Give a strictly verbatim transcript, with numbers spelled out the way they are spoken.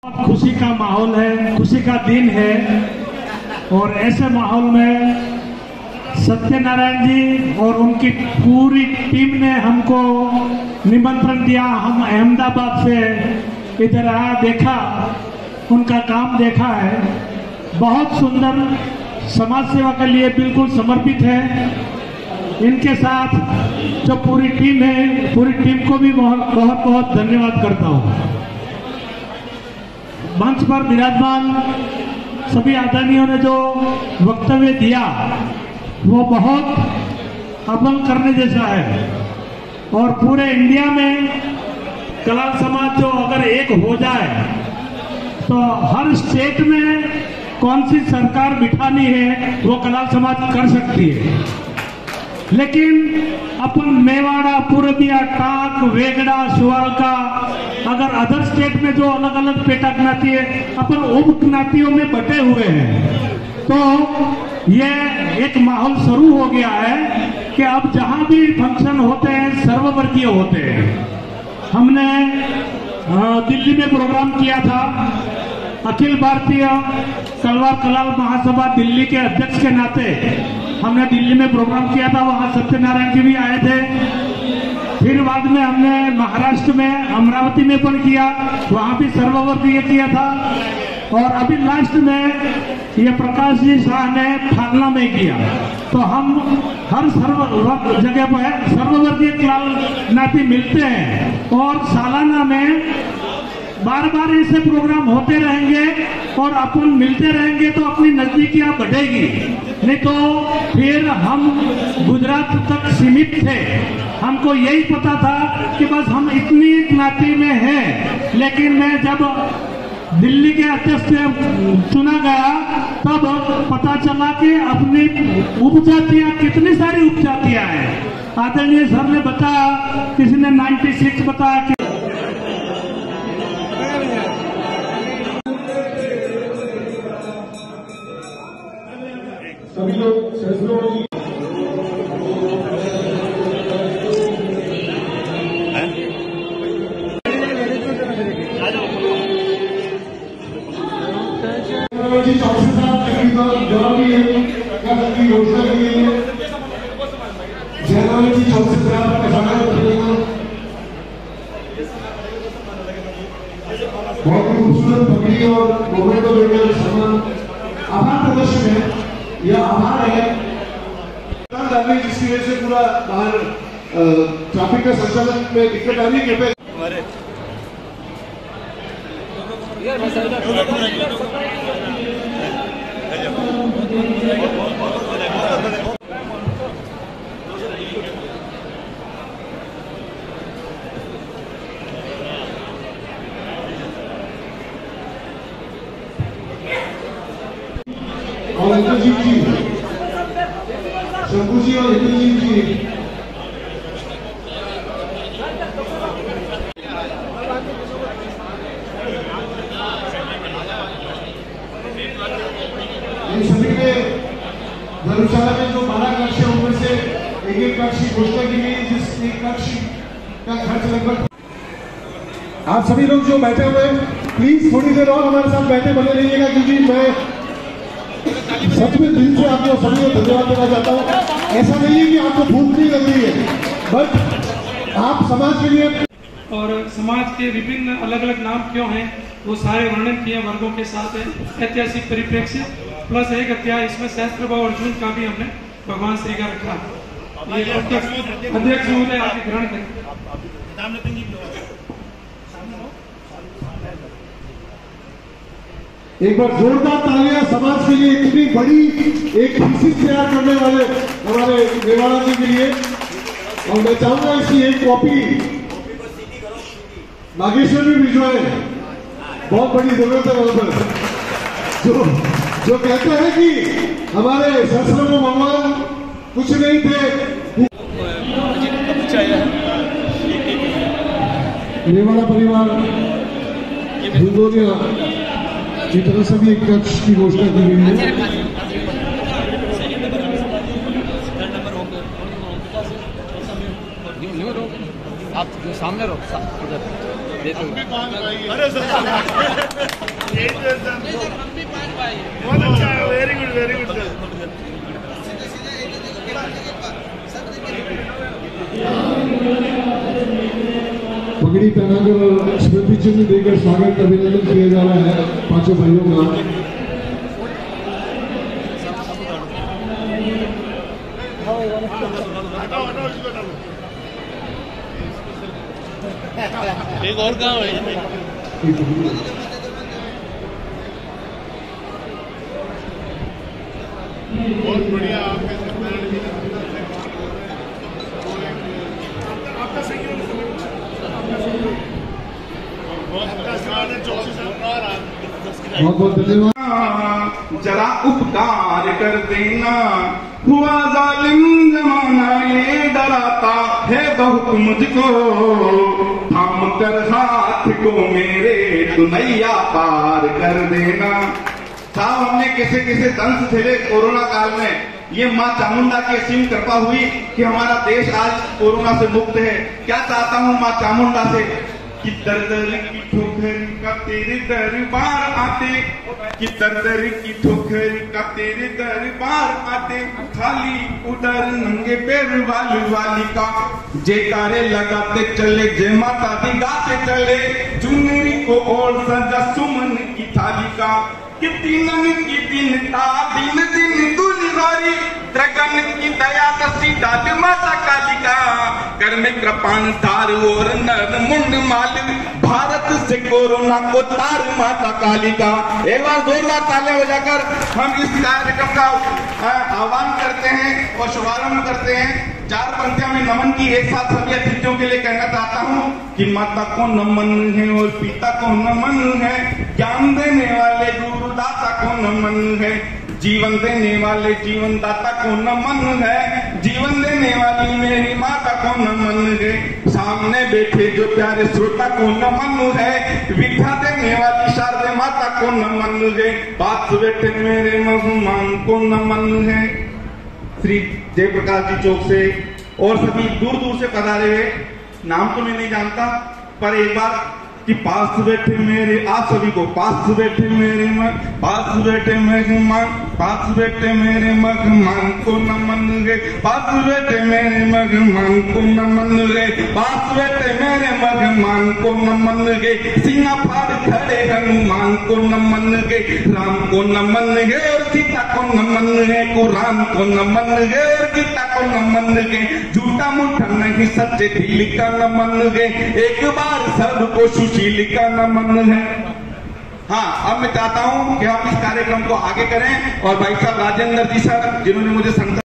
खुशी का माहौल है, खुशी का दिन है और ऐसे माहौल में सत्यनारायण जी और उनकी पूरी टीम ने हमको निमंत्रण दिया। हम अहमदाबाद से इधर आया, देखा, उनका काम देखा है। बहुत सुंदर, समाज सेवा के लिए बिल्कुल समर्पित है। इनके साथ जो पूरी टीम है, पूरी टीम को भी बहुत बहुत, बहुत धन्यवाद करता हूँ। मंच पर विराजमान सभी आदरणीयों ने जो वक्तव्य दिया वो बहुत अमल करने जैसा है और पूरे इंडिया में कलाल समाज जो अगर एक हो जाए तो हर स्टेट में कौन सी सरकार बिठानी है वो कलाल समाज कर सकती है। लेकिन अपन मेवाड़ा, पूरबिया, टाक, वेगड़ा, सुवालका, अगर अदर स्टेट में जो अलग अलग पेटा ज्ञाति है, अपन उप ज्ञातियों में बटे हुए हैं। तो ये एक माहौल शुरू हो गया है कि अब जहां भी फंक्शन होते हैं सर्ववर्गीय होते हैं। हमने दिल्ली में प्रोग्राम किया था, अखिल भारतीय तलवार कलाल महासभा दिल्ली के अध्यक्ष के नाते हमने दिल्ली में प्रोग्राम किया था। वहां सत्यनारायण जी भी आए थे। फिर बाद में हमने महाराष्ट्र में अमरावती में पण किया, वहां भी सर्ववर्गीय किया था। और अभी लास्ट में ये प्रकाश जी शाह ने फालना में किया। तो हम हर सर्व जगह पर सर्ववर्गीय कलाल ज्ञाति मिलते हैं और सालाना में बार बार ऐसे प्रोग्राम होते रहेंगे और अपन मिलते रहेंगे तो अपनी नजदीकियां बढ़ेगी। नहीं तो फिर हम गुजरात तक सीमित थे। हमको यही पता था कि बस हम इतनी ज्ञाति में हैं। लेकिन मैं जब दिल्ली के अध्यक्ष से चुना गया तब पता चला कि अपनी उपजातियां कितनी सारी उपजातियां हैं। आदरणीय सर ने बताया, किसी ने छियानवे बताया कि सभी लोग सदस्यों जी चौधरी साहब तकरीबन जवाबी है की योजना के लिए जयराम जी चौधरी साहब का स्वागत करेगा। बहुत ही खूबसूरत पगड़ी और मोमेंटो लेकर सम्मान आभार प्रदर्शन है। यह आभार है जिसकी वजह से पूरा बाहर ट्रैफिक का संचालन में दिक्कत आ रही है। और इंद्रजीत जी, शंभू जी और इंद्रजीत जी इन सभी ने धर्मशाला में जो बारह कक्ष है उनमें से एक एक कक्ष की घोषणा की गई, जिस एक कक्ष का खर्च लगभग। आप सभी लोग जो बैठे हुए प्लीज थोड़ी देर और हमारे साथ बैठे बने रहिएगा, क्योंकि मैं सच में दिल से आपको सभी को धन्यवाद देना चाहता हूँ। ऐसा नहीं है कि आपको भूख नहीं लग रही है, बट आप समाज के लिए और समाज के विभिन्न अलग अलग नाम क्यों हैं वो सारे वर्णन किए वर्गों के साथ है। ऐतिहासिक परिप्रेक्ष्य प्लस एक अध्याय इसमें सहस्त्र भाव अर्जुन का भी हमने भगवान श्री का रखा। ये अध्यक्ष महोदय आगे ग्रहण करें। एक बार जोरदार तालियां समाज के लिए, इतनी बड़ी एक थीसिस तैयार करने वाले हमारे मेवाड़ा जी के लिए। और मैं चाहूंगा इसकी एक कॉपी नागेश्वर भी भिजवाए, बहुत बड़ी जरूरत है वहां पर। जो जो कहते हैं कि हमारे शास्त्रों में भगवान कुछ नहीं थे। मेवाड़ा परिवार भूगोलिया की तरफ से भी एक कक्ष की घोषणा की गई है। आप जो सामने रहो उधर देख लो। माल्यार्पण स्मृति चिन्ह देकर स्वागत अभिनंदन किया जा रहा है पांचों भाइयों का। एक और काम है बहुत बढ़िया। आपका सहयोग बहुत बहुत धन्यवाद। जरा उपकार कर देना, हुआ जालिम जमाना ये डराता है बहुत मुझको, थाम कर हाथ को मेरे तू नैया पार कर देना। साहब हमने किसे किसे दंश झेले कोरोना काल में, ये माँ चामुंडा की असीम कृपा हुई कि हमारा देश आज कोरोना से मुक्त है। क्या चाहता हूँ माँ चामुंडा से कि दर दर की ठोकर का तेरे दरबार आते, कि दर दर की ठोकर का तेरे दरबार आते, खाली उधर नंगे पैर वाली वाली का जयकारे लगाते चले, जय माता दी गाते चले, चुनरी को और सजा सुमन की थाली का, कि तीनन की दीनता दिन दिन दुनिवारी, त्रगन की दया दसी डाल माता काली का, कर में कृपाण तार और नर मुंड माल, भारत से कोरोना को तार माता काली का। एक बार जोरदार तालियां बजाकर हम इस कार्यक्रम का आह्वान करते हैं और शुभारंभ करते हैं। चार पंक्तियों में नमन की एक साथ सभी अतिथियों के लिए कहना चाहता हूँ कि माता को नमन है और पिता को नमन है, ज्ञान देने वाले गुरुदाता को नमन है, जीवन देने वाले जीवन दाता को नमन है, जीवन देने वाली मेरी माता को नमन है, सामने बैठे जो प्यारे श्रोता को नमन है, विद्या देने वाली शारदे माता को नमन है, पास बैठे मेरे मेहमान को नमन है। श्री जयप्रकाश जी चौक से और सभी दूर दूर से पधारे हुए, नाम तो मैं नहीं जानता पर एक बार कि पास बैठे मेरे, आप सभी को पास बैठे मेरे मग, पास बैठे मेहमान, पास बैठे मेरे मेहमान को नमन गे, पास बैठे मेरे मेहमान को नमन गे, पास बैठे मेरे मेहमान को नमन गे, सिंगा फाड़ खड़े हनुमान को नमन गे, राम को नमन गे और सीता को नमन गे, कुरान को नमन गे और गीता को नमन गे, झूठा मूठा नहीं सच्चे दिल का नमन गे, एक बार सबको सुशील का नमन है। हाँ, अब मैं चाहता हूं कि हम इस कार्यक्रम को आगे करें और भाई साहब राजेंद्र जी सर जिन्होंने मुझे संकल्प